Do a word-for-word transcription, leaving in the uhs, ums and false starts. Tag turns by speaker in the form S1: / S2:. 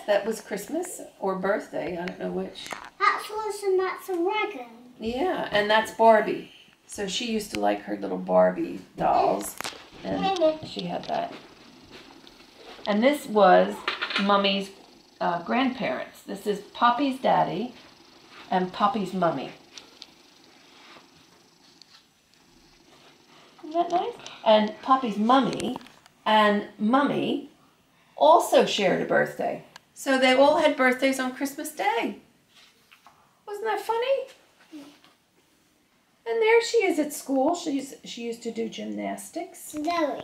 S1: that was Christmas or birthday. I don't know which.
S2: That's Liz and that's a wagon.
S1: Yeah, and that's Barbie. So she used to like her little Barbie dolls, and she had that. And this was Mummy's uh, grandparents. This is Poppy's daddy and Poppy's mummy. Isn't that nice? And Poppy's mummy and Mummy also shared a birthday. So they all had birthdays on Christmas Day. Wasn't that funny? And there she is at school. She's she used to do gymnastics.
S2: Zoe.